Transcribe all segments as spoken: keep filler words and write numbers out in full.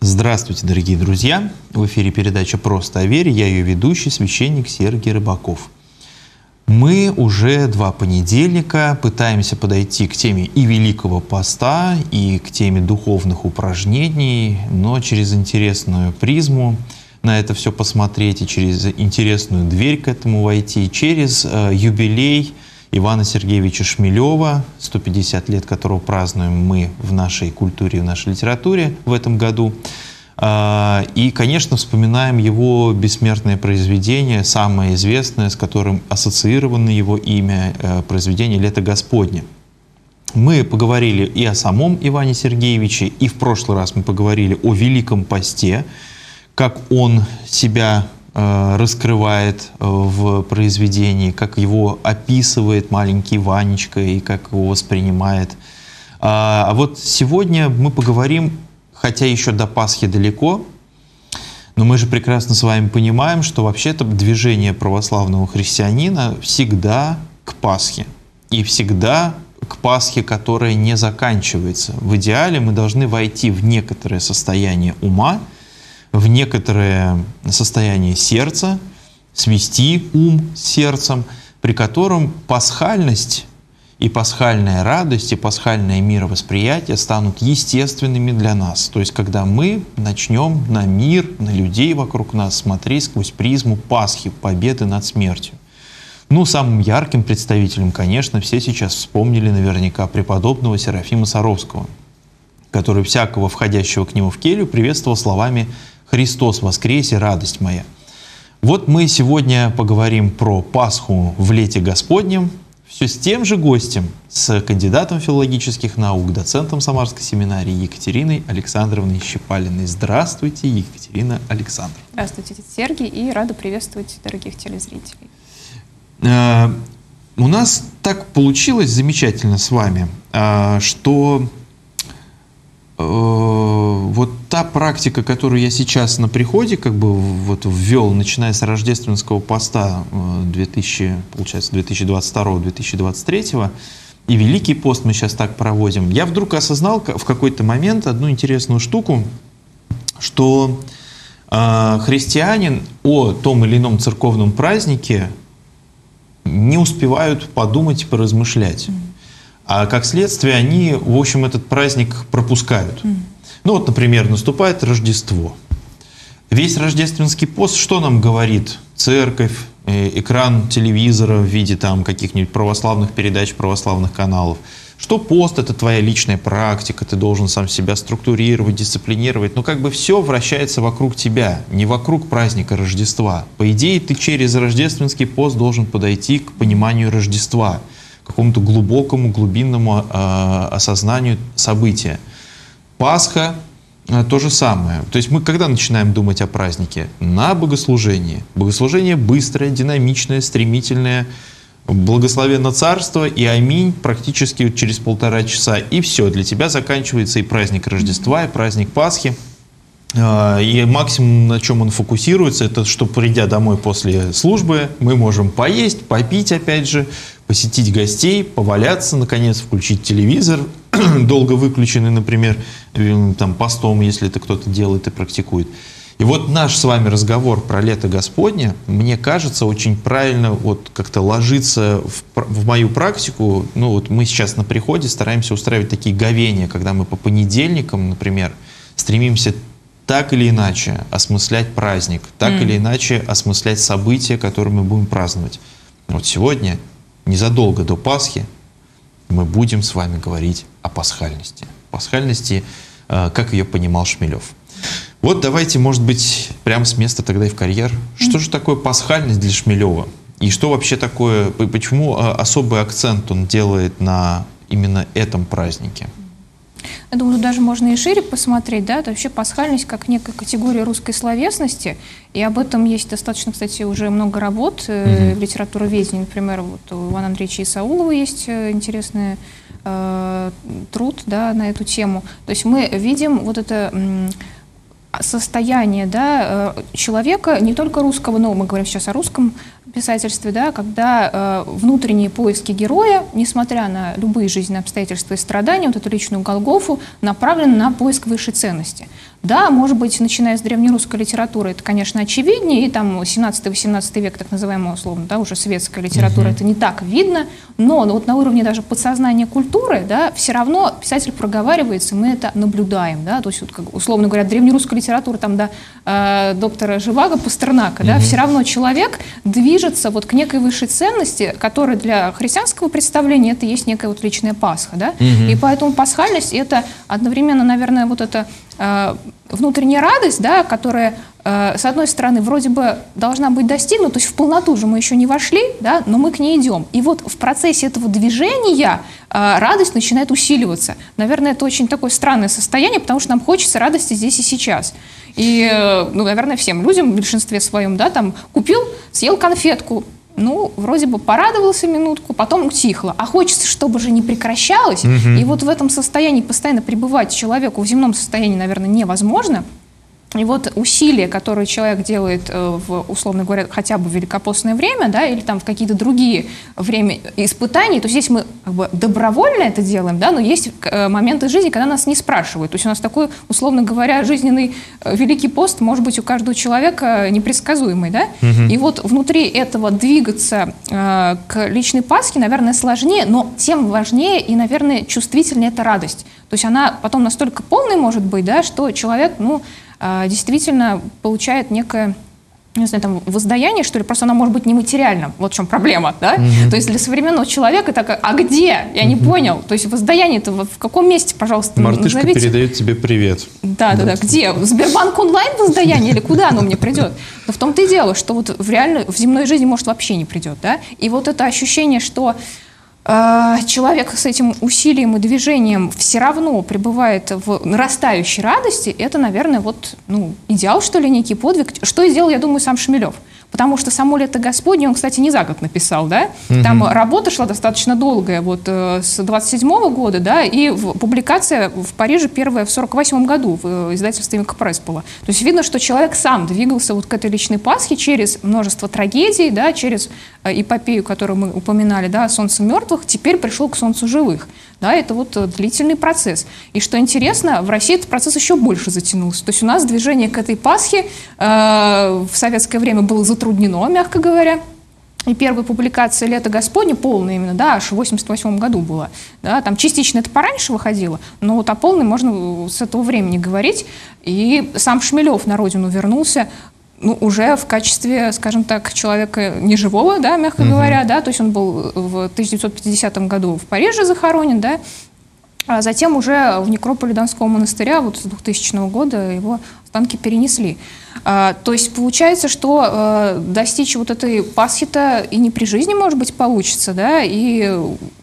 Здравствуйте, дорогие друзья! В эфире передача «Просто о вере». Я ее ведущий, священник Сергий Рыбаков. Мы уже два понедельника пытаемся подойти к теме и Великого Поста, и к теме духовных упражнений, но через интересную призму на это все посмотреть, и через интересную дверь к этому войти, через э, юбилей Ивана Сергеевича Шмелева, сто пятьдесят лет которого празднуем мы в нашей культуре, в нашей литературе в этом году. И, конечно, вспоминаем его бессмертное произведение, самое известное, с которым ассоциировано его имя, произведение «Лето Господне». Мы поговорили и о самом Иване Сергеевиче, и в прошлый раз мы поговорили о Великом Посте, как он себя раскрывает в произведении, как его описывает маленький Ванечка и как его воспринимает. А вот сегодня мы поговорим, хотя еще до Пасхи далеко, но мы же прекрасно с вами понимаем, что вообще-то движение православного христианина всегда к Пасхе. И всегда к Пасхе, которая не заканчивается. В идеале мы должны войти в некоторое состояние ума, в некоторое состояние сердца, свести ум с сердцем, при котором пасхальность и пасхальная радость, и пасхальное мировосприятие станут естественными для нас. То есть, когда мы начнем на мир, на людей вокруг нас смотреть сквозь призму Пасхи, победы над смертью. Ну, самым ярким представителем, конечно, все сейчас вспомнили наверняка преподобного Серафима Саровского, который всякого входящего к нему в келью приветствовал словами «Христос воскресе, радость моя». Вот мы сегодня поговорим про Пасху в лете Господнем, все с тем же гостем, с кандидатом филологических наук, доцентом Самарской семинарии Екатериной Александровной Щепалиной. Здравствуйте, Екатерина Александровна. Здравствуйте, Сергей, и рада приветствовать дорогих телезрителей. У нас так получилось замечательно с вами, что вот та практика, которую я сейчас на приходе как бы вот ввел, начиная с рождественского поста две тысячи, получается, две тысячи двадцать второго — две тысячи двадцать третьего, и Великий пост мы сейчас так проводим, я вдруг осознал в какой-то момент одну интересную штуку, что э, христианин о том или ином церковном празднике не успевают подумать и поразмышлять. А как следствие они, в общем, этот праздник пропускают. Mm. Ну вот, например, наступает Рождество. Весь рождественский пост что нам говорит церковь, экран телевизора в виде там каких-нибудь православных передач, православных каналов? Что пост — это твоя личная практика, ты должен сам себя структурировать, дисциплинировать. Но как бы все вращается вокруг тебя, не вокруг праздника Рождества. По идее, ты через рождественский пост должен подойти к пониманию Рождества, к какому-то глубокому, глубинному э, осознанию события. Пасха э, то же самое. То есть мы когда начинаем думать о празднике? На богослужении. Богослужение быстрое, динамичное, стремительное. Благословенно царство и аминь практически через полтора часа. И все, для тебя заканчивается и праздник Рождества, и праздник Пасхи. И максимум, на чем он фокусируется, это что, придя домой после службы, мы можем поесть, попить, опять же, посетить гостей, поваляться, наконец, включить телевизор, долго выключенный, например, там, постом, если это кто-то делает и практикует. И вот наш с вами разговор про лето Господне, мне кажется, очень правильно вот как-то ложится в, в мою практику. Ну вот мы сейчас на приходе стараемся устраивать такие говения, когда мы по понедельникам, например, стремимся так или иначе осмыслять праздник, так mm. или иначе осмыслять события, которые мы будем праздновать. Вот сегодня, незадолго до Пасхи, мы будем с вами говорить о пасхальности. Пасхальности, как ее понимал Шмелев. Вот давайте, может быть, прямо с места тогда и в карьер. Что же такое пасхальность для Шмелева? И что вообще такое, почему особый акцент он делает на именно этом празднике? Я думаю, даже можно и шире посмотреть, да, это вообще пасхальность как некая категория русской словесности, и об этом есть достаточно, кстати, уже много работ mm-hmm. в литературоведении, например, вот у Ивана Андреевича Исаулова есть интересный э, труд, да, на эту тему. То есть мы видим вот это м, состояние, да, человека, не только русского, но мы говорим сейчас о русском писательстве, да, когда э, внутренние поиски героя, несмотря на любые жизненные обстоятельства и страдания, вот эту личную Голгофу, направлены на поиск высшей ценности. Да, может быть, начиная с древнерусской литературы, это, конечно, очевиднее, и там семнадцатый-восемнадцатый век, так называемая, условно, да, уже светская литература, mm-hmm. это не так видно, но вот на уровне даже подсознания культуры, да, все равно писатель проговаривается, мы это наблюдаем, да, то есть, вот, как, условно говоря, древнерусская литература, там, да, э, доктора Живаго, Пастернака, mm-hmm. да, все равно человек движется вот к некой высшей ценности, которая для христианского представления это есть некая вот личная Пасха, да, mm-hmm. и поэтому пасхальность это одновременно, наверное, вот это э, внутренняя радость, да, которая, э, с одной стороны, вроде бы должна быть достигнута, то есть в полноту же мы еще не вошли, да, но мы к ней идем. И вот в процессе этого движения э, радость начинает усиливаться. Наверное, это очень такое странное состояние, потому что нам хочется радости здесь и сейчас. И, э, ну, наверное, всем людям, в большинстве своем, да, там, купил, съел конфетку, ну, вроде бы порадовался минутку, потом утихло. А хочется, чтобы же не прекращалось. Mm-hmm. И вот в этом состоянии постоянно пребывать человеку в земном состоянии, наверное, невозможно. И вот усилия, которые человек делает, в, условно говоря, хотя бы в великопостное время, да, или там в какие-то другие время испытаний, то здесь мы как бы добровольно это делаем, да, но есть моменты жизни, когда нас не спрашивают. То есть у нас такой, условно говоря, жизненный Великий пост может быть у каждого человека непредсказуемый, да. Угу. И вот внутри этого двигаться э, к личной Пасхе, наверное, сложнее, но тем важнее и, наверное, чувствительнее эта радость. То есть она потом настолько полной может быть, да, что человек, ну, действительно получает некое, не знаю, там, воздаяние, что ли, просто оно может быть нематериальным. Вот в чем проблема, да? Mm-hmm. То есть для современного человека так, а где? Я не mm-hmm. понял. То есть воздаяние-то в каком месте, пожалуйста, Мартышка назовите? Передает тебе привет. Да, да, да. Где? В Сбербанк онлайн воздаяние или куда оно мне придет? Но в том-то и дело, что вот в реальной, в земной жизни, может, вообще не придет, да? И вот это ощущение, что человек с этим усилием и движением все равно пребывает в нарастающей радости, это, наверное, вот, ну, идеал, что ли, некий подвиг. Что и сделал, я думаю, сам Шмелев. Потому что «Само лето Господне» он, кстати, не за год написал, да? Mm-hmm. Там работа шла достаточно долгая, вот э, с двадцать седьмого года, да, и в, публикация в Париже первая в сорок восьмом году в издательстве «Микопресс» была. То есть видно, что человек сам двигался вот к этой личной Пасхе через множество трагедий, да, через э, эпопею, которую мы упоминали, да, «Солнце мертвых», теперь пришел к солнцу живых. Да, это вот длительный процесс. И что интересно, в России этот процесс еще больше затянулся. То есть у нас движение к этой Пасхе э, в советское время было затруднено, мягко говоря. И первая публикация «Лето Господне», полная именно, да, аж в восемьдесят восьмом году была. Да, там частично это пораньше выходило, но вот о полной можно с этого времени говорить. И сам Шмелев на родину вернулся, ну, уже в качестве, скажем так, человека неживого, да, мягко uh-huh. говоря, да, то есть он был в тысяча девятьсот пятидесятом году в Париже захоронен, да, а затем уже в некрополе Донского монастыря вот с двухтысячного года его останки перенесли. А, то есть получается, что а, достичь вот этой Пасхи-то и не при жизни, может быть, получится, да, и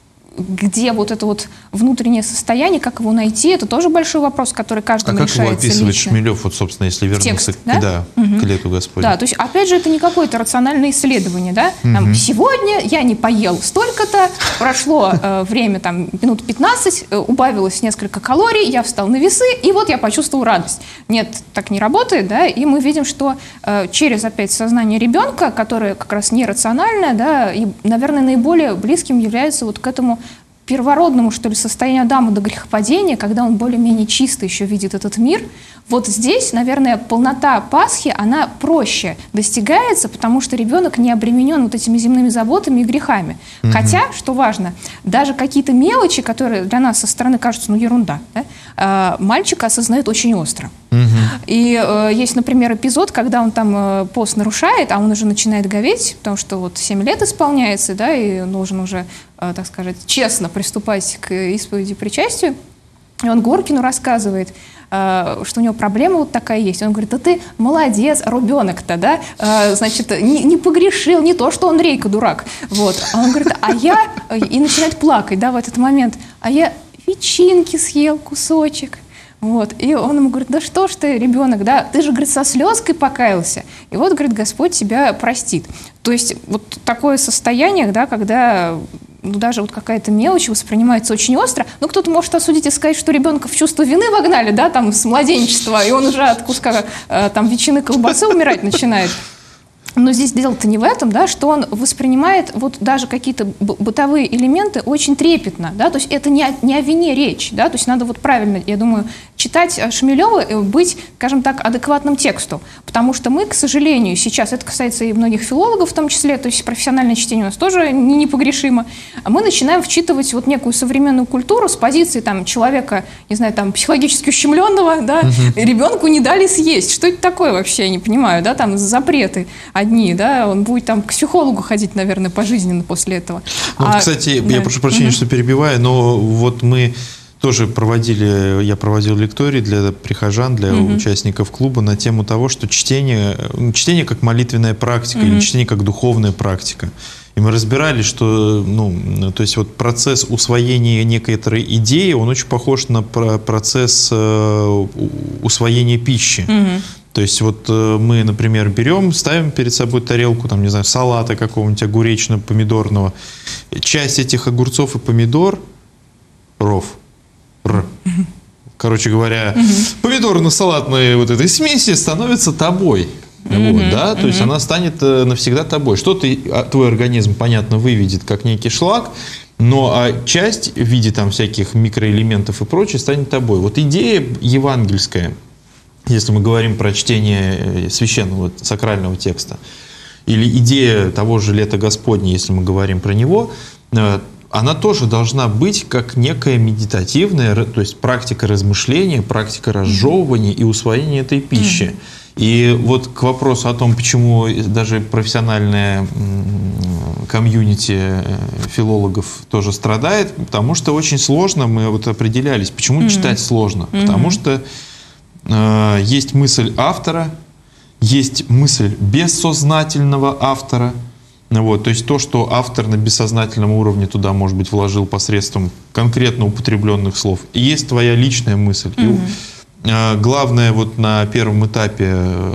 где вот это вот внутреннее состояние, как его найти, это тоже большой вопрос, который каждому а решается. А как его описывает лично. Шмелев, вот, собственно, если вернуться Текст, к, да? Да, угу. к лету Господню? Да, то есть, опять же, это не какое-то рациональное исследование, да? Там, угу. сегодня я не поел столько-то, прошло э, время, там, минут пятнадцать, э, убавилось несколько калорий, я встал на весы, и вот я почувствовал радость. Нет, так не работает, да, и мы видим, что э, через, опять, сознание ребенка, которое как раз нерациональное, да, и, наверное, наиболее близким является вот к этому первородному, что ли, состоянию Адама до грехопадения, когда он более-менее чисто еще видит этот мир. Вот здесь, наверное, полнота Пасхи, она проще достигается, потому что ребенок не обременен вот этими земными заботами и грехами. Mm-hmm. Хотя, что важно, даже какие-то мелочи, которые для нас со стороны кажутся, ну, ерунда, да, мальчик осознает очень остро. Mm-hmm. И э, есть, например, эпизод, когда он там э, пост нарушает, а он уже начинает говеть, потому что вот семь лет исполняется, да, и должен уже, э, так сказать, честно приступать к исповеди и причастию. И он Горкину рассказывает, э, что у него проблема вот такая есть. Он говорит: да ты молодец, ребенок-то, да, э, значит, не, не погрешил, не то, что он Рейка дурак. Вот. А он говорит: а я... И начинает плакать, да, в этот момент. А я ветчинки съел кусочек. Вот. И он ему говорит: да что ж ты, ребенок, да, ты же, говорит, со слезкой покаялся. И вот, говорит, Господь тебя простит. То есть вот такое состояние, да, когда ну, даже вот какая-то мелочь воспринимается очень остро. Ну, кто-то может осудить и сказать, что ребенка в чувство вины вогнали, да, там, с младенчества, и он уже от куска э, там ветчины, колбасы умирать начинает. Но здесь дело-то не в этом, да, что он воспринимает вот даже какие-то бытовые элементы очень трепетно, да, то есть это не о, не о вине речь, да, то есть надо вот правильно, я думаю, читать Шмелева, быть, скажем так, адекватным тексту, потому что мы, к сожалению, сейчас, это касается и многих филологов в том числе, то есть профессиональное чтение у нас тоже не непогрешимо, мы начинаем вчитывать вот некую современную культуру с позиции там человека, не знаю, там психологически ущемленного, да, uh-huh. ребенку не дали съесть, что это такое вообще, я не понимаю, да, там запреты одни, да, он будет там к психологу ходить, наверное, пожизненно после этого. Ну, а, кстати, да. я прошу прощения, uh-huh. что перебиваю, но вот мы тоже проводили, я проводил лектории для прихожан, для uh-huh. участников клуба на тему того, что чтение, чтение как молитвенная практика uh-huh. или чтение как духовная практика. И мы разбирали, что, ну, то есть вот процесс усвоения некоторой идеи, он очень похож на процесс усвоения пищи. Uh-huh. То есть вот мы, например, берем, ставим перед собой тарелку, там, не знаю, салата какого-нибудь огуречно-помидорного. Часть этих огурцов и помидор, ров, р, короче говоря, помидорно-салатной вот этой смеси становится тобой. Mm-hmm. Вот, да? То mm-hmm. есть она станет навсегда тобой. Что ты, твой организм, понятно, выведет как некий шлак, но а часть в виде там всяких микроэлементов и прочее станет тобой. Вот идея евангельская, если мы говорим про чтение священного, сакрального текста, или идея того же «Лета Господне», если мы говорим про него, она тоже должна быть как некая медитативная, то есть практика размышления, практика разжевывания и усвоения этой пищи. И вот к вопросу о том, почему даже профессиональное комьюнити филологов тоже страдает, потому что очень сложно, мы вот определялись, почему mm-hmm. читать сложно. Mm-hmm. Потому что э, есть мысль автора, есть мысль бессознательного автора. Вот, то есть то, что автор на бессознательном уровне туда, может быть, вложил посредством конкретно употребленных слов. И есть твоя личная мысль. Mm-hmm. Главное вот на первом этапе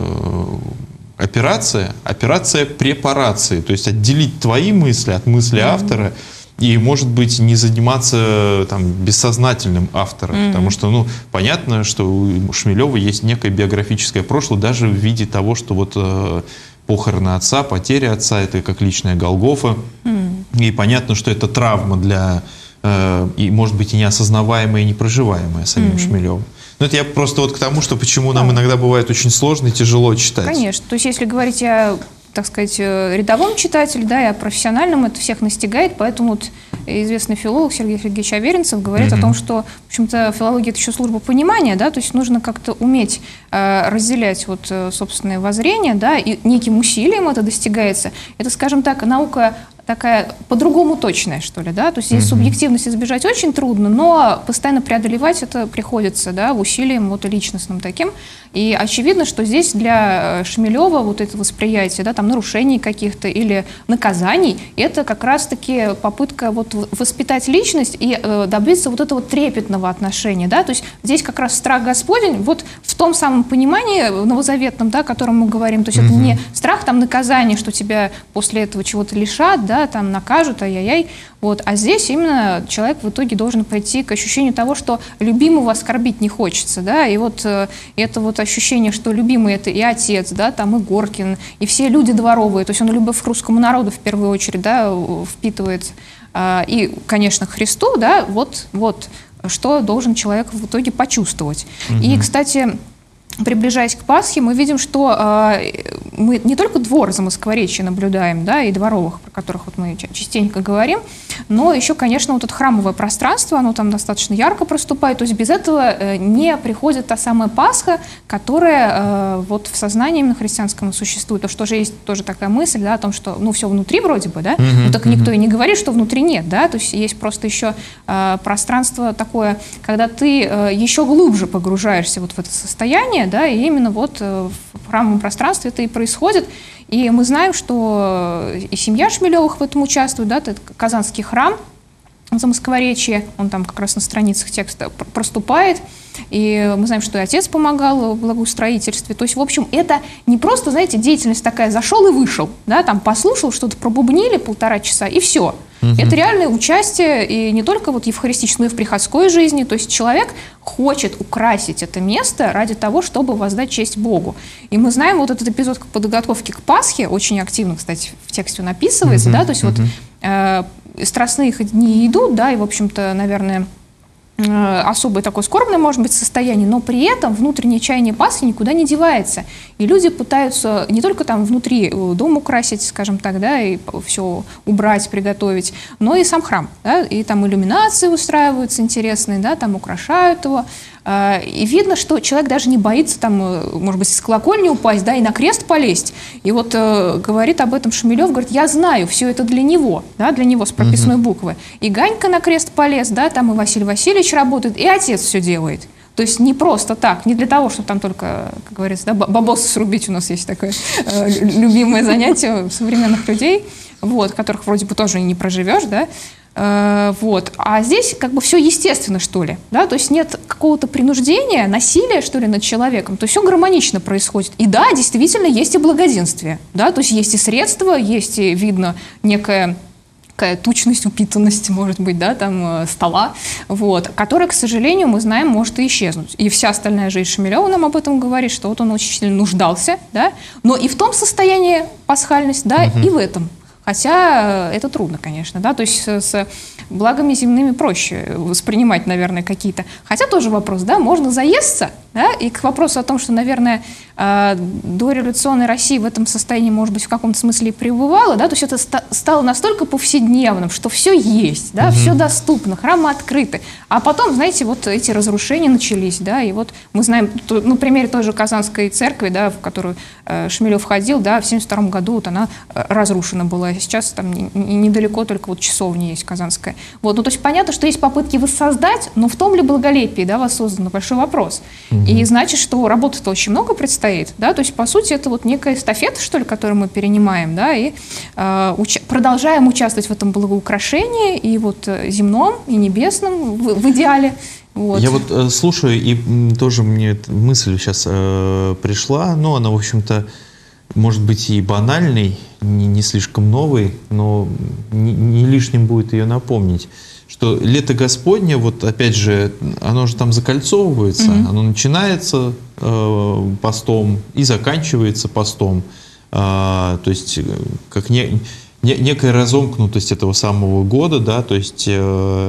операция, операция препарации, то есть отделить твои мысли от мысли mm-hmm. автора и, может быть, не заниматься там бессознательным автором, mm-hmm. потому что, ну, понятно, что у Шмелева есть некое биографическое прошлое, даже в виде того, что вот э, похороны отца, потеря отца, это как личная Голгофа, mm-hmm. и понятно, что это травма для, э, и, может быть, и неосознаваемая, и непроживаемая самим mm-hmm. Шмелевым. Ну, это я просто вот к тому, что почему нам иногда бывает очень сложно и тяжело читать. Конечно. То есть, если говорить о, так сказать, рядовом читателе, да, и о профессиональном, это всех настигает. Поэтому вот известный филолог Сергей Сергеевич Аверинцев говорит mm-hmm. о том, что, в общем-то, филология – это еще служба понимания, да, то есть нужно как-то уметь э, разделять вот собственное воззрение, да, и неким усилием это достигается. Это, скажем так, наука такая по-другому точная, что ли, да, то есть здесь mm-hmm. субъективность избежать очень трудно, но постоянно преодолевать это приходится, да, усилием вот личностным таким, и очевидно, что здесь для Шмелева вот это восприятие, да, там нарушений каких-то или наказаний, это как раз-таки попытка вот воспитать личность и э, добиться вот этого трепетного отношения, да, то есть здесь как раз страх Господень вот в том самом понимании новозаветном, да, о котором мы говорим, то есть mm-hmm. это не страх там наказания, что тебя после этого чего-то лишат, да, Да, там накажут, ай-яй-яй. Вот. А здесь именно человек в итоге должен прийти к ощущению того, что любимого оскорбить не хочется. Да? И вот э, это вот ощущение, что любимый это и отец, да, там и Горкин, и все люди дворовые. То есть он любовь к русскому народу в первую очередь, да, впитывает. Э, и, конечно, к Христу, да, вот, вот что должен человек в итоге почувствовать. Угу. И, кстати, приближаясь к Пасхе, мы видим, что э, мы не только двор Замоскворечья наблюдаем, да, и дворовых, про которых вот мы частенько говорим, но еще, конечно, вот это храмовое пространство, оно там достаточно ярко проступает, то есть без этого э, не приходит та самая Пасха, которая э, вот в сознании именно христианском существует. То, что же есть тоже такая мысль, да, о том, что, ну, все внутри вроде бы, да, mm-hmm, но так mm-hmm. никто и не говорит, что внутри нет, да, то есть есть просто еще э, пространство такое, когда ты э, еще глубже погружаешься вот в это состояние, да, и именно вот в храмовом пространстве это и происходит. И мы знаем, что и семья Шмелевых в этом участвует, да, это Казанский храм Замоскворечья, он там как раз на страницах текста проступает, и мы знаем, что и отец помогал в благоустроительстве. То есть, в общем, это не просто, знаете, деятельность такая, зашел и вышел, да, там послушал, что-то пробубнили полтора часа, и все. Угу. Это реальное участие и не только вот евхаристической, но и в приходской жизни. То есть человек хочет украсить это место ради того, чтобы воздать честь Богу. И мы знаем вот этот эпизод подготовки к Пасхе, очень активно, кстати, в тексте он описывается, угу. да, то есть угу. вот э, страстные дни идут, да, и, в общем-то, наверное, особое такое скорбное, может быть, состояние, но при этом внутреннее чаяние Пасхи никуда не девается. И люди пытаются не только там внутри дом украсить, скажем так, да, и все убрать, приготовить, но и сам храм, да, и там иллюминации устраиваются интересные, да, там украшают его. И видно, что человек даже не боится там, может быть, с колокольни упасть, да, и на крест полезть. И вот э, говорит об этом Шмелев, говорит, я знаю, все это для него, да, для него с прописной буквы. И Ганька на крест полез, да, там и Василий Васильевич работает, и отец все делает. То есть не просто так, не для того, чтобы там только, как говорится, да, бабосы срубить, у нас есть такое э, любимое занятие современных людей, вот, которых вроде бы тоже и не проживешь, да. Вот. А здесь как бы все естественно, что ли, да, то есть нет какого-то принуждения, насилия, что ли, над человеком, то есть все гармонично происходит. И да, действительно, есть и благоденствие, да, то есть есть и средства, есть и, видно, некая такая тучность, упитанность, может быть, да, там, стола, вот, которая, к сожалению, мы знаем, может и исчезнуть. И вся остальная жизнь Шмелева нам об этом говорит, что вот он очень сильно нуждался, да, но и в том состоянии пасхальность, да, угу. и в этом. Хотя это трудно, конечно, да, то есть с, с благами земными проще воспринимать, наверное, какие-то. Хотя тоже вопрос, да, можно заесться, да, и к вопросу о том, что, наверное, э, дореволюционная Россия в этом состоянии, может быть, в каком-то смысле и пребывала, да, то есть это ста- стало настолько повседневным, что все есть, да, угу. все доступно, храмы открыты. А потом, знаете, вот эти разрушения начались, да, и вот мы знаем, то, на примере той же Казанской церкви, да, в которую э, Шмелев ходил, да, в семьдесят втором году вот она разрушена была. Сейчас там не, не, недалеко только вот часовня есть казанская. Вот, ну, то есть понятно, что есть попытки воссоздать, но в том ли благолепии, да, воссоздано, большой вопрос. Угу. И значит, что работы-то очень много предстоит, да, то есть, по сути, это вот некая эстафета, что ли, которую мы перенимаем, да, и э, уча- продолжаем участвовать в этом благоукрашении и вот земном, и небесном, в, в идеале. Вот. Я вот э, слушаю, и м, тоже мне мысль сейчас э, пришла, но она, в общем-то, может быть и банальной, не, не слишком новой, но не, не лишним будет ее напомнить, что лето Господне, вот опять же, оно же там закольцовывается, mm-hmm. оно начинается э, постом и заканчивается постом, э, то есть как не, не, некая разомкнутость этого самого года, да, то есть э,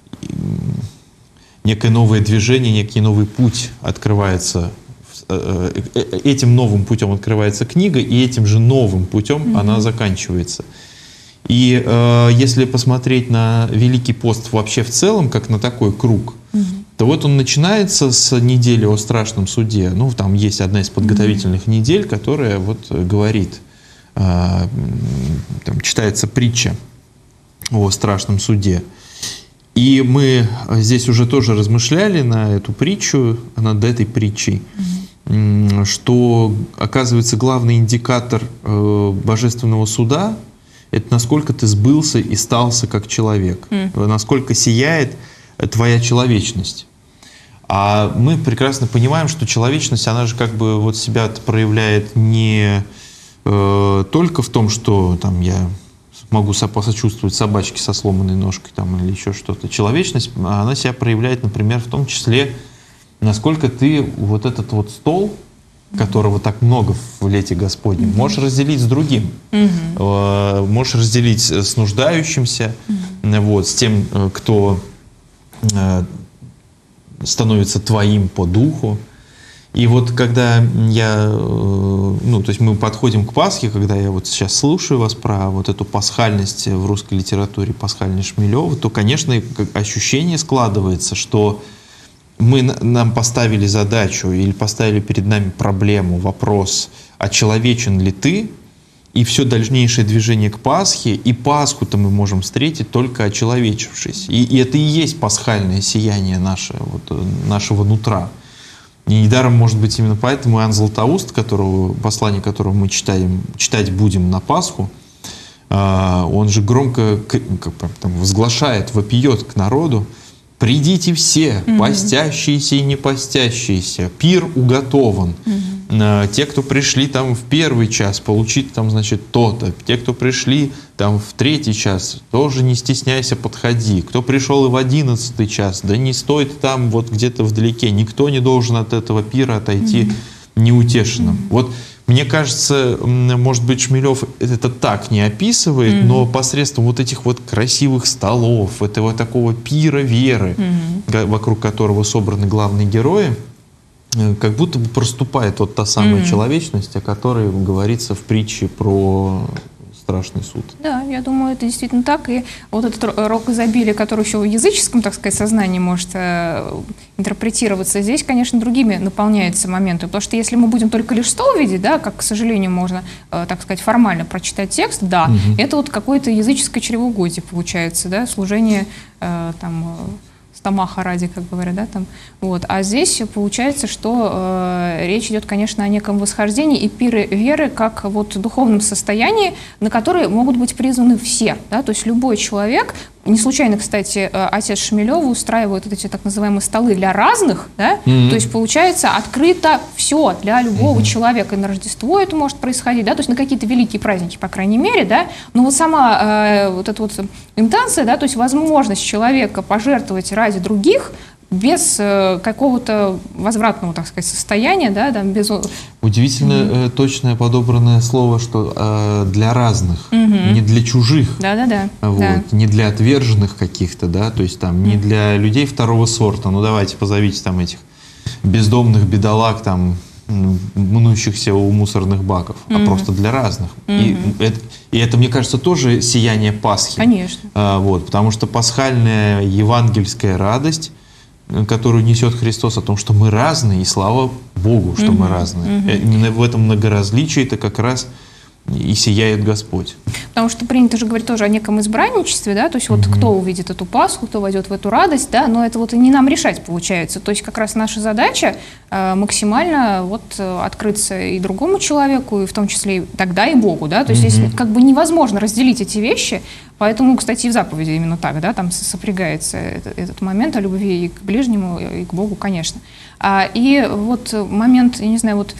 некое новое движение, некий новый путь открывается. Этим новым путем открывается книга, и этим же новым путем mm-hmm. она заканчивается. И э, если посмотреть на Великий пост вообще в целом, как на такой круг, mm-hmm. то вот он начинается с недели о страшном суде. Ну, там есть одна из подготовительных mm-hmm. недель, которая вот говорит, э, там читается притча о страшном суде. И мы здесь уже тоже размышляли на эту притчу, над этой притчей, mm-hmm. что, оказывается, главный индикатор э, божественного суда — это насколько ты сбылся и стался как человек, mm. насколько сияет твоя человечность. А мы прекрасно понимаем, что человечность, она же как бы вот себя проявляет не э, только в том, что там я могу посочувствовать собачке со сломанной ножкой там, или еще что-то. Человечность, она себя проявляет, например, в том числе, насколько ты вот этот вот стол, которого так много в лете Господнем, mm-hmm. можешь разделить с другим, mm-hmm. можешь разделить с нуждающимся, mm-hmm. вот, с тем, кто становится твоим по духу. И вот когда я, ну, то есть мы подходим к Пасхе, когда я вот сейчас слушаю вас про вот эту пасхальность в русской литературе, пасхальность Шмелева, то, конечно, ощущение складывается, что мы, нам поставили задачу или поставили перед нами проблему, вопрос, очеловечен ли ты, и все дальнейшее движение к Пасхе, и Пасху-то мы можем встретить только очеловечившись. И, и это и есть пасхальное сияние наше, вот, нашего нутра. И недаром, может быть, именно поэтому Иоанн Златоуст, которого, послание которого мы читаем, читать будем на Пасху, он же громко как, там, возглашает, вопиет к народу: «Придите все, mm-hmm. постящиеся и не постящиеся, пир уготован». Mm-hmm. те, кто пришли там в первый час, получить там, значит, то-то. Те, кто пришли там в третий час, тоже не стесняйся, подходи. Кто пришел и в одиннадцатый час, да не стоит там вот где-то вдалеке. Никто не должен от этого пира отойти mm-hmm. неутешенным. Mm-hmm. Вот мне кажется, может быть, Шмелев это так не описывает, mm-hmm. но посредством вот этих вот красивых столов, этого такого пира веры, mm-hmm. вокруг которого собраны главные герои, как будто бы проступает вот та самая mm-hmm. человечность, о которой говорится в притче про страшный суд. Да, я думаю, это действительно так. И вот этот рок изобилия, который еще в языческом, так сказать, сознании может э, интерпретироваться, здесь, конечно, другими наполняется моментами. Потому что если мы будем только лишь стол видеть, да, как, к сожалению, можно, э, так сказать, формально прочитать текст, да, mm-hmm. это вот какое-то языческое чревоугодие получается, да, служение э, там... Тамаха ради, как говорят, да, там, вот. А здесь получается, что э, речь идет, конечно, о неком восхождении и пиры веры как вот духовном состоянии, на которые могут быть призваны все, да, то есть любой человек. Не случайно, кстати, отец Шмелева устраивает вот эти так называемые столы для разных, да? Mm-hmm. То есть получается открыто все для любого mm-hmm. человека. И на Рождество это может происходить, да, то есть на какие-то великие праздники, по крайней мере, да. Но вот сама э, вот эта вот интенция, да, то есть возможность человека пожертвовать ради других без э, какого-то возвратного, так сказать, состояния, да, там, без... Удивительно mm-hmm. э, точное подобранное слово, что э, для разных, mm-hmm. не для чужих, да-да-да, вот, да. не для отверженных каких-то, да, то есть там, mm-hmm. не для людей второго сорта, ну давайте позовите там этих бездомных бедолаг, там, мнущихся у мусорных баков, mm-hmm. а просто для разных. Mm-hmm. И, это, и это, мне кажется, тоже сияние Пасхи. Конечно. А, вот, потому что пасхальная евангельская радость, которую несет Христос, о том, что мы разные, и слава Богу, что mm-hmm. мы разные. Mm-hmm. Именно в этом многоразличии-то как раз и сияет Господь. Потому что принято же говорить тоже о неком избранничестве, да, то есть вот mm-hmm. кто увидит эту Пасху, кто войдет в эту радость, да, но это вот и не нам решать получается. То есть как раз наша задача э, максимально вот открыться и другому человеку, и в том числе и тогда и Богу, да, то есть mm-hmm. здесь как бы невозможно разделить эти вещи, поэтому, кстати, и в заповеди именно так, да, там сопрягается этот, этот момент о любви и к ближнему, и к Богу, конечно. А, и вот момент, я не знаю, вот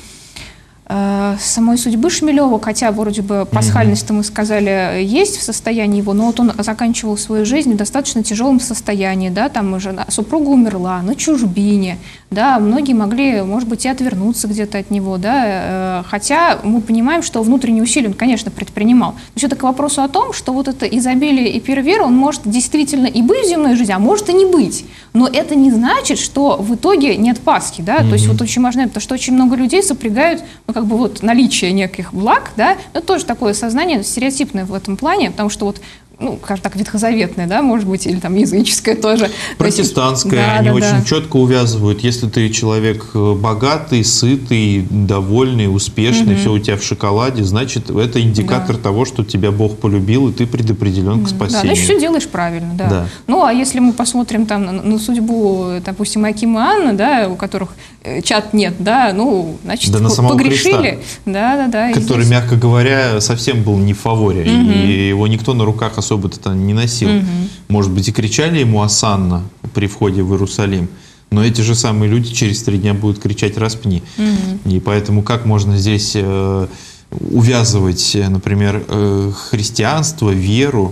самой судьбы Шмелева, хотя вроде бы пасхальность-то мы сказали есть в состоянии его, но вот он заканчивал свою жизнь в достаточно тяжелом состоянии, да, там жена, супруга умерла на чужбине, да, многие могли, может быть, и отвернуться где-то от него, да, хотя мы понимаем, что внутренние усилия он, конечно, предпринимал. То есть это к вопросу о том, что вот это изобилие и пир веры, он может действительно и быть в земной жизни, а может и не быть, но это не значит, что в итоге нет Пасхи, да, mm-hmm. то есть вот очень важно, потому что очень много людей сопрягают, ну, как бы вот наличие неких благ, да, это тоже такое сознание стереотипное в этом плане, потому что вот, ну, скажем так, ветхозаветное, да, может быть, или там языческое тоже. Протестантское, да, они да, очень да. четко увязывают. Если ты человек богатый, сытый, довольный, успешный, mm-hmm. все у тебя в шоколаде, значит, это индикатор да. того, что тебя Бог полюбил, и ты предопределен mm-hmm. к спасению. Да, значит, все делаешь правильно, да. да. Ну, а если мы посмотрим там на, на судьбу, допустим, Акима и Анны, да, у которых чад нет, да, ну, значит, да, погрешили. Да, да, да. Который, здесь... мягко говоря, совсем был не в фаворе, mm-hmm. и его никто на руках особо-то не носил. Угу. Может быть, и кричали ему «Осанна» при входе в Иерусалим, но эти же самые люди через три дня будут кричать «Распни». Угу. И поэтому как можно здесь э, увязывать, например, э, христианство, веру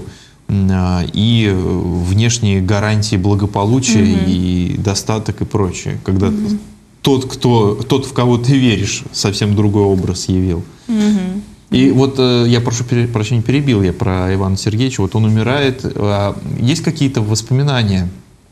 э, и внешние гарантии благополучия угу. и достаток и прочее, когда угу. тот, кто, тот, в кого ты веришь, совсем другой образ явил. Угу. И вот э, я прошу прощения, перебил я про Ивана Сергеевича, вот он умирает, э, есть какие-то воспоминания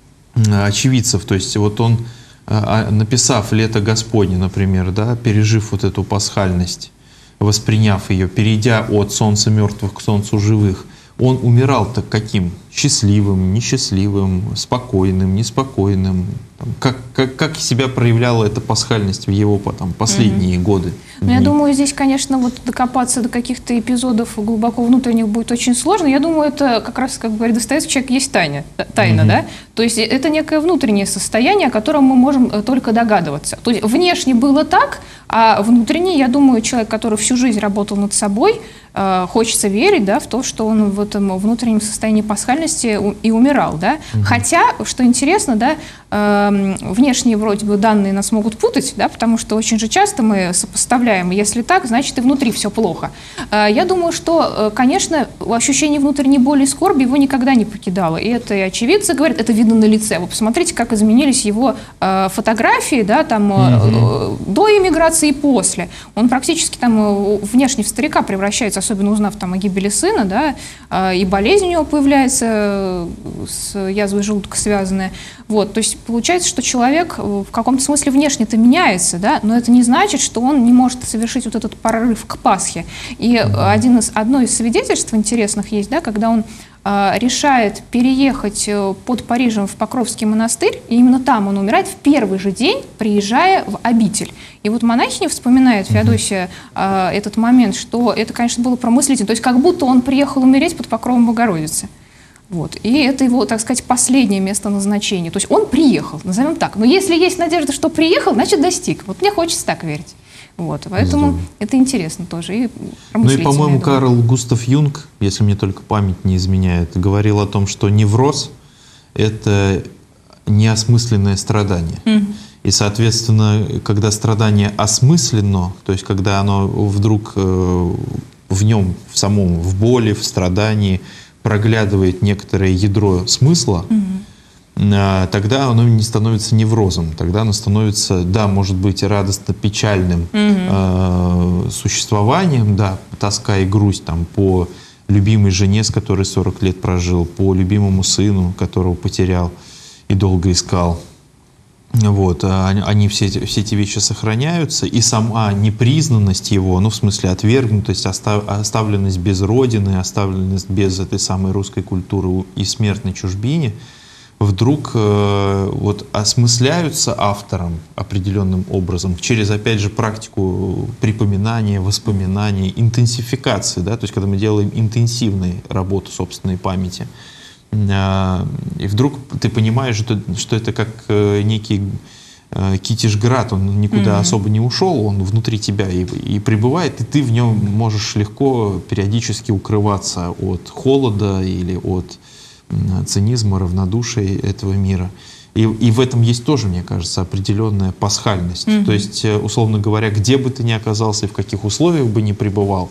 э, очевидцев, то есть вот он, э, написав «Лето Господне», например, да, пережив вот эту пасхальность, восприняв ее, перейдя от солнца мертвых к солнцу живых, он умирал-то каким? Счастливым, несчастливым, спокойным, неспокойным? Как, как, как себя проявляла эта пасхальность в его потом, последние mm-hmm. годы? Ну, я думаю, здесь, конечно, вот докопаться до каких-то эпизодов глубоко внутренних будет очень сложно. Я думаю, это как раз, как говорит Достоевский, человек есть тайна, тайна, mm-hmm. да? То есть это некое внутреннее состояние, о котором мы можем только догадываться. То есть внешне было так, а внутренне, я думаю, человек, который всю жизнь работал над собой, хочется верить, да, в то, что он в этом внутреннем состоянии пасхальности и умирал. Да? Угу. Хотя, что интересно, да, внешние вроде бы данные нас могут путать, да, потому что очень же часто мы сопоставляем, если так, значит и внутри все плохо. Я думаю, что, конечно, ощущение внутренней боли и скорби его никогда не покидало. И это и очевидцы говорят, это видно на лице. Вы посмотрите, как изменились его фотографии, да, там, угу. до эмиграции и после. Он практически там внешне в старика превращается, особенно узнав там о гибели сына, да, и болезнь у него появляется с язвой желудка связанная. Вот, то есть получается, что человек в каком-то смысле внешне-то меняется, да, но это не значит, что он не может совершить вот этот прорыв к Пасхе. И один из, одно из свидетельств интересных есть, да, когда он э, решает переехать под Парижем в Покровский монастырь, и именно там он умирает в первый же день, приезжая в обитель. И вот монахиня вспоминает, Феодосия, э, этот момент, что это, конечно, было промыслительно, то есть как будто он приехал умереть под покровом Богородицы. Вот. И это его, так сказать, последнее место назначения. То есть он приехал, назовем так. Но если есть надежда, что приехал, значит достиг. Вот мне хочется так верить. Вот. Поэтому Здорово. Это интересно тоже. И ну и, по-моему, Карл Густав Юнг, если мне только память не изменяет, говорил о том, что невроз – это неосмысленное страдание. Mm-hmm. И, соответственно, когда страдание осмысленно, то есть когда оно вдруг э, в нем, в самом, в боли, в страдании, проглядывает некоторое ядро смысла, mm-hmm. тогда оно не становится неврозом, тогда оно становится, да, может быть, радостно-печальным mm-hmm. э, существованием, да, тоска и грусть там, по любимой жене, с которой сорок лет прожил, по любимому сыну, которого потерял и долго искал. Вот, они все, все эти вещи сохраняются, и сама непризнанность его, ну, в смысле отвергнутость, остав, оставленность без родины, оставленность без этой самой русской культуры и смертной чужбине, вдруг э, вот осмысляются автором определенным образом через, опять же, практику припоминания, воспоминания, интенсификации, да, то есть когда мы делаем интенсивную работу собственной памяти. И вдруг ты понимаешь, что, что это как некий Китишград, он никуда mm-hmm. особо не ушел, он внутри тебя и, и пребывает, и ты в нем можешь легко периодически укрываться от холода или от цинизма, равнодушия этого мира. И, и в этом есть тоже, мне кажется, определенная пасхальность. Mm-hmm. То есть, условно говоря, где бы ты ни оказался и в каких условиях бы ни пребывал,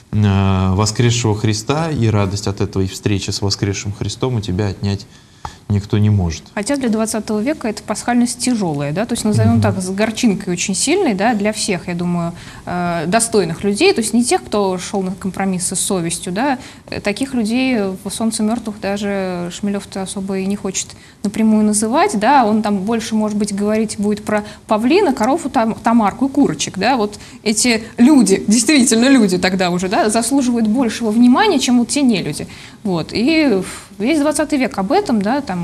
воскресшего Христа и радость от этой встречи с воскресшим Христом у тебя отнять никто не может. Хотя для двадцатого века эта пасхальность тяжелая, да, то есть назовем mm-hmm. так, с горчинкой очень сильной, да, для всех, я думаю, э, достойных людей, то есть не тех, кто шел на компромиссы с совестью, да, таких людей в «Солнце мертвых» даже Шмелев-то особо и не хочет напрямую называть, да, он там больше, может быть, говорить будет про павлина, корову, там, тамарку и курочек, да, вот эти люди, действительно люди тогда уже, да, заслуживают большего внимания, чем вот те нелюди, вот, и весь двадцатый век об этом, да, там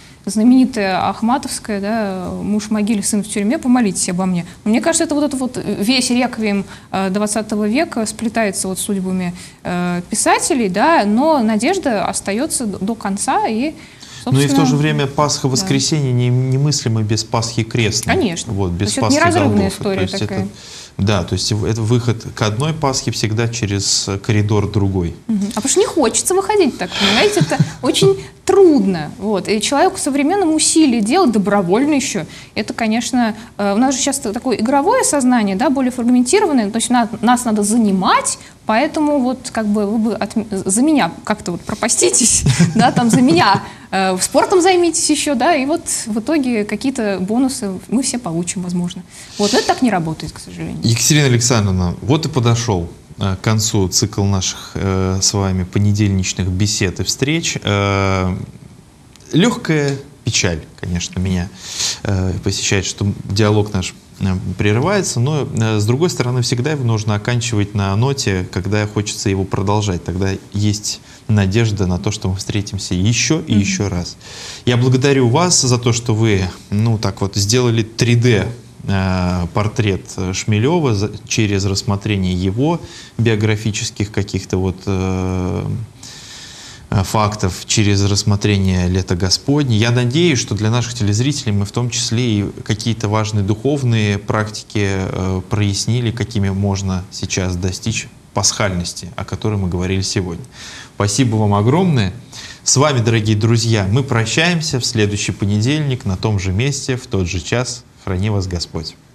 знаменитая Ахматовская, да, муж в могиле, сын в тюрьме, помолитесь обо мне. Мне кажется, это вот это вот весь реквием двадцатого века сплетается вот с судьбами э, писателей, да, но надежда остается до конца и, но и в то же время Пасха-воскресенье да. немыслимо без Пасхи крестной. Конечно. Вот, без то Пасхи это неразрывная Голгофы. история то такая. Это, да, то есть это выход к одной Пасхе всегда через коридор другой. Угу. А потому что не хочется выходить так, понимаете, это очень трудно. Вот. И человеку современному усилие делать добровольно еще. Это, конечно, у нас же сейчас такое игровое сознание, да, более фрагментированное, то есть нас, нас надо занимать, поэтому вот как бы вы бы от, за меня как-то вот пропаститесь, да, там за меня э, спортом займитесь еще, да, и вот в итоге какие-то бонусы мы все получим, возможно. Вот, но это так не работает, к сожалению. Екатерина Александровна, вот и подошел к концу цикл наших э, с вами понедельничных бесед и встреч. Э, легкая печаль, конечно, меня э, посещает, что диалог наш э, прерывается, но э, с другой стороны всегда его нужно оканчивать на ноте, когда хочется его продолжать. Тогда есть надежда на то, что мы встретимся еще и mm-hmm. еще раз. Я благодарю вас за то, что вы, ну так вот, сделали три дэ портрет Шмелева через рассмотрение его биографических каких-то вот э, фактов через рассмотрение лета Господне. Я надеюсь, что для наших телезрителей мы в том числе и какие-то важные духовные практики э, прояснили, какими можно сейчас достичь пасхальности, о которой мы говорили сегодня. Спасибо вам огромное. С вами, дорогие друзья, мы прощаемся в следующий понедельник на том же месте, в тот же час. Храни вас Господь.